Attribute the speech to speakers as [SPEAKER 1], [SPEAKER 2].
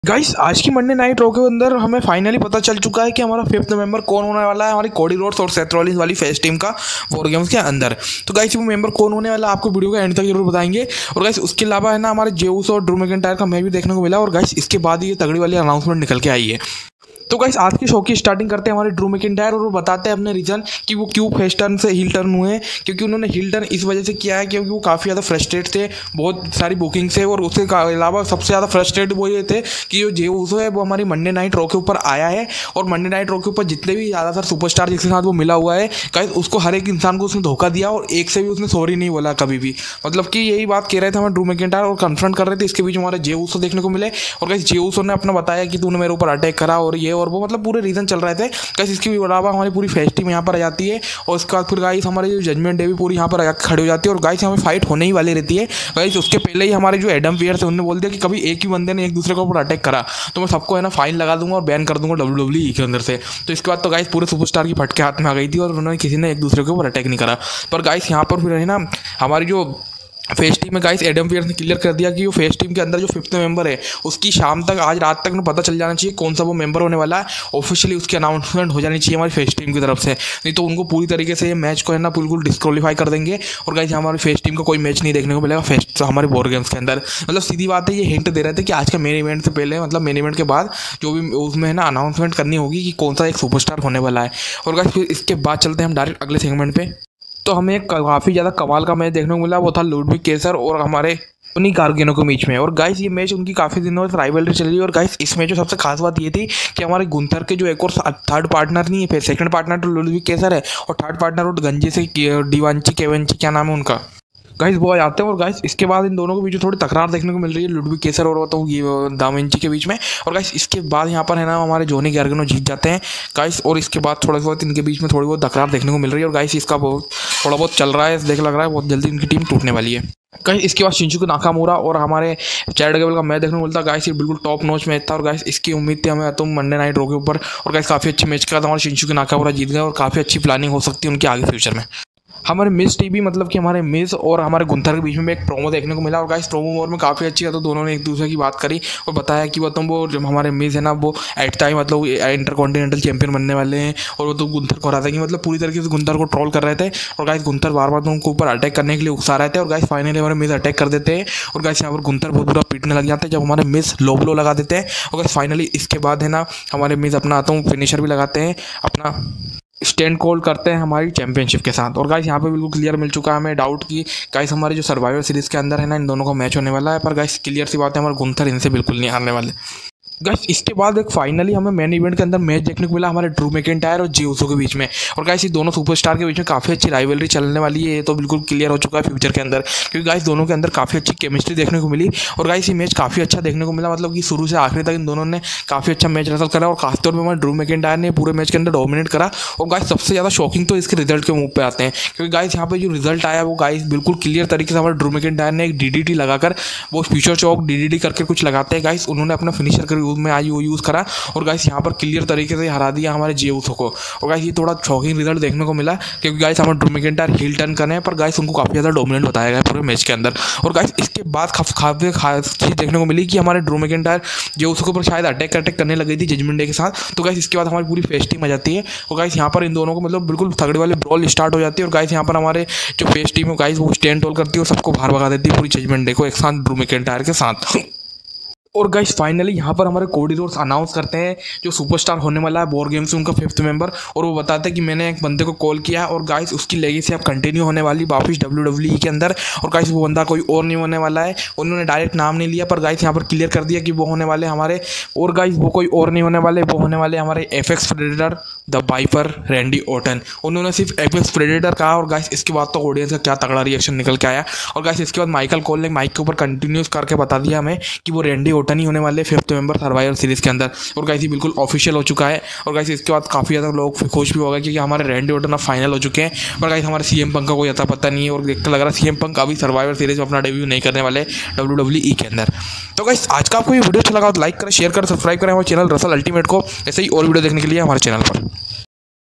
[SPEAKER 1] Guys आज की Monday night raw के अंदर हमें फाइनली पता चल चुका है कि हमारा 5 नवंबर कौन होने वाला है हमारी कोडी रोड्स और सेथ रॉलिंस वाली फेस टीम का वॉर गेम्स के अंदर। तो गाइस वो मेंबर कौन होने वाला है आपको वीडियो का एंड तक जरूर बताएंगे। और गाइस उसके अलावा है ना हमारे जेउस और ड्रू मैकिंटायर का मैच भी देखने को मिला। और गाइस इसके बाद ये तगड़ी वाली अनाउंसमेंट निकल के आई है। तो गाइस आज की शो की स्टार्टिंग करते हैं हमारे ड्रू मैकिंटायर और वो बताते हैं अपने रीजन कि वो क्यों फेस टर्न से हील टर्न हुए। क्योंकि उन्होंने हील टर्न इस वजह से किया है क्योंकि वो काफ़ी ज़्यादा फ्रस्ट्रेट थे बहुत सारी बुकिंग से। और उसके अलावा सबसे ज़्यादा फ्रस्ट्रेट वो ये थे कि जो जेउसो है वो हमारी मंडे नाइट रॉ के ऊपर आया है। और मंडे नाइट रॉ के ऊपर जितने भी ज़्यादातर सुपरस्टार जिसके साथ वो मिला हुआ है गाइस उसको हर एक इंसान को उसने धोखा दिया और एक से भी उसने सॉरी नहीं बोला कभी भी। मतलब कि यही बात कह रहे थे हमारे ड्रू मैकिंटायर और कन्फ्रंट कर रहे थे। इसके बीच हमारे जेउसो देखने को मिले और गाइस जेउसो ने अपना बताया कि तूने मेरे ऊपर अटैक करा और ये और वो मतलब पूरे रीजन चल रहे थे। गाइस इसके अलावा हमारी पूरी फेस टीम यहाँ पर आ जाती है और उसके बाद फिर गाइस हमारे जो जजमेंट डे भी पूरी यहाँ पर खड़ी हो जाती है। और गाइस हमें फाइट होने ही वाली रहती है। गाइस उसके पहले ही हमारे जो एडम पियर्स थे उन्होंने बोल दिया कि कभी एक ही बंदे ने एक दूसरे के ऊपर अटैक करा तो मैं सबको है ना फाइन लगा दूंगा और बैन कर दूंगा WWE के अंदर से। तो इसके बाद तो गाइस पूरे सुपरस्टार की फटके हाथ में आ गई थी और उन्होंने किसी ने एक दूसरे के ऊपर अटैक नहीं करा। पर गाइस यहाँ पर फिर है ना हमारी जो फेस टीम में गाइस एडम पियर्स ने क्लियर कर दिया कि वो फेस टीम के अंदर जो 5th मेंबर है उसकी शाम तक आज रात तक पता चल जाना चाहिए कौन सा वो मेंबर होने वाला है। ऑफिशियली उसकी अनाउंसमेंट हो जानी चाहिए हमारी फेस टीम की तरफ से। नहीं तो उनको पूरी तरीके से ये मैच को है ना बिल्कुल डिस्क्वालीफाई कर देंगे और गाइस हमारी फेस टीम को कोई मैच नहीं देखने को मिलेगा फेस हमारे वॉर गेम्स के अंदर। मतलब सीधी बात है ये हिंट दे रहे थे कि आज का मेन इवेंट से पहले मतलब मेन इवेंट के बाद जो भी उसमें है ना अनाउंसमेंट करनी होगी कि कौन सा एक सुपरस्टार होने वाला है। और गाइस फिर इसके बाद चलते हैं हम डायरेक्ट अगले सेगमेंट पे। तो हमें एक काफ़ी ज़्यादा कमाल का मैच देखने को मिला वो था लुडविग केसर और हमारे उन्हीं गार्गिनो के बीच में। और गाइस ये मैच उनकी काफ़ी दिनों से राइवलरी चल रही है। और गाइस इस मैच में सबसे खास बात ये थी कि हमारे गुंथर के जो एक और थर्ड पार्टनर नहीं है फिर सेकंड पार्टनर तो लुडविग केसर है और थर्ड पार्टनर वो गंजे से डिवांची केवेंची क्या नाम है उनका गाइस वो आ जाते हैं। और गाइस इसके बाद इन दोनों के बीच थोड़ी तकरार देखने को मिल रही है लुडविग केसर और तो ये दाविंची के बीच में। और गाइस इसके बाद यहाँ पर है ना हमारे जोनी गार्गिनो जीत जाते हैं गाइस। और इसके बाद थोड़ा बहुत इनके बीच में थोड़ी बहुत तकरार देखने को मिल रही है। और गाइस इसका थोड़ा बहुत चल रहा है देख लग रहा है बहुत जल्दी इनकी टीम टूटने वाली है। गाइस इसके बाद शिंजुकू नाकामुरा और हमारे चैट गेबल का मैच देखने को मिलता। गाइस ये बिल्कुल टॉप नॉच मैच था और गाइस इसकी उम्मीद थी हमें तुम मंडे नाइट रॉ के ऊपर। और गाइस काफ़ी अच्छी मैच का था हमारे शिंजुकू नाकामुरा जीत गए और काफ़ी अच्छी प्लानिंग हो सकती है उनके आगे फ्यूचर में। हमारे मिस टीवी मतलब कि हमारे मिस और हमारे गुंथर के बीच में एक प्रोमो देखने को मिला। और गाइस प्रोमो मोड में काफ़ी अच्छी है तो दोनों ने एक दूसरे की बात करी और बताया कि वो जब हमारे मिस है ना वो एट टाइम मतलब इंटरकॉन्टिनेंटल चैंपियन बनने वाले हैं। और वो तो गुंथर को रहा था कि मतलब पूरी तरीके से गुंथर को ट्रोल कर रहे थे। और गाइस गुंथर बार बार तो उनके ऊपर अटैक करने के लिए उकसा रहे थे। और गाइस फाइनली हमारे मिस अटैक कर देते हैं और गाइस यहाँ पर गुंथर बहुत बुरा पीटने लग जाते हैं जब हमारे मिस लो ब्लो लगा देते हैं। और गाइस फाइनली इसके बाद है ना हमारे मिस अपना आता हूँ फिनिशर भी लगाते हैं अपना स्टैंड कॉल करते हैं हमारी चैंपियनशिप के साथ। और गाइस यहाँ पे बिल्कुल क्लियर मिल चुका है हमें डाउट कि गाइस हमारे जो सर्वाइवर सीरीज़ के अंदर है ना इन दोनों का मैच होने वाला है। पर गाइस क्लियर सी बात है हमारे गुंथर इनसे बिल्कुल नहीं हारने वाले। गाइस इसके बाद एक फाइनली हमें मेन इवेंट के अंदर मैच देखने को मिला हमारे ड्रू मैकिंटायर और जेउसो के बीच में। और गाइस ये दोनों सुपरस्टार के बीच में काफ़ी अच्छी राइवलरी चलने वाली है ये तो बिल्कुल क्लियर हो चुका है फ्यूचर के अंदर क्योंकि गाइस दोनों के अंदर काफ़ी अच्छी केमिस्ट्री देखने को मिली। और गाइस ये मैच काफ़ी अच्छा देखने को मिला मतलब कि शुरू से आखिरी तक इन दोनों ने काफ़ी अच्छा मैच रसल करा। और खासतौर पर हमारे ड्रू मैकिंटायर ने पूरे मैच के अंदर डोमिनेट करा। और गाइस सबसे ज़्यादा शॉकिंग तो इसके रिजल्ट के मुंह पे आते हैं क्योंकि गाइस यहाँ पे जो रिजल्ट आया वो गाइस बिल्कुल क्लियर तरीके से हमारे ड्रू मैकिंटायर ने एक DDT लगाकर वो फ्यूचर चौक DDT करके कुछ लगाते हैं गाइस उन्होंने अपना फिनिशर कर यूज में आई वो यूज़ करा। और गाइस यहाँ पर क्लियर तरीके से हरा दिया हमारे जेउसो को। और गाइस ये थोड़ा शॉकिंग रिजल्ट देखने को मिला क्योंकि गाइस हमारे ड्रू मैकिंटायर हील टर्न करने हैं पर गाइस उनको काफ़ी ज़्यादा डोमिनेंट बताया गया पूरे मैच के अंदर। और गाइस इसके बाद काफ़ी खास चीज़ देखने को मिली कि हमारे ड्रू मैकिंटायर जेउसो के ऊपर शायद अटैक करने लग गई थी जजमेंट डे के साथ। तो गाइस इसके बाद हमारी पूरी फेस टीम आ जाती है और गाइस यहाँ पर इन दोनों को मतलब बिल्कुल तगड़े वाले ब्रॉल स्टार्ट हो जाती है। और गाइस यहाँ पर हमारे जो फेस टीम है गाइस वो स्टैंड टोल करती है और सबको बाहर भगा देती है पूरी जजमेंट डे को एक साथ ड्रू मैकिंटायर के साथ। और गाइस फाइनली यहाँ पर हमारे कोडी रोड्स अनाउंस करते हैं जो सुपरस्टार होने वाला है वॉर गेम्स उनका 5th मेंबर। और वो बताते हैं कि मैंने एक बंदे को कॉल किया और गाइस उसकी लेगेसी अब कंटिन्यू होने वाली वापस WWE के अंदर। और गाइस वो बंदा कोई और नहीं होने वाला है उन्होंने डायरेक्ट नाम नहीं लिया पर गाइस यहाँ पर क्लियर कर दिया कि वो होने वाले हमारे और गाइस वो कोई और नहीं होने वाले वो होने वाले हमारे apex predator the viper Randy Orton. उन्होंने सिर्फ एपेक्स प्रेडेटर कहा और गाइस इसके बाद तो ऑडियंस का क्या तगड़ा रिएक्शन निकल के आया। और गाइस इसके बाद माइकल कोल ने माइक के ऊपर कंटिन्यूस करके बता दिया हमें कि वो रैंडी ऑर्टन ही होने वाले 5th मेंबर सर्वाइवर सीरीज़ के अंदर। और गाइस ये बिल्कुल ऑफिशियल हो चुका है। और गाइस इसके बाद काफ़ी ज़्यादा लोग खुश भी हो गए क्योंकि हमारे रैंडी ऑर्टन अब फाइनल हो चुके हैं। और गाइस हमारे CM पंक का कोई अता पता नहीं है और देखकर लग रहा है CM पंक अभी सर्वाइवर सीरीज में अपना डेब्यू नहीं करने वाले WWE के अंदर। तो गाइस आज का आपको ये वीडियो अच्छा लगा तो लाइक करें शेयर करें सब्सक्राइब करें हमारे चैनल रसल अल्टीमेट को ऐसे ही और वीडियो देखने के लिए हमारे चैनल पर।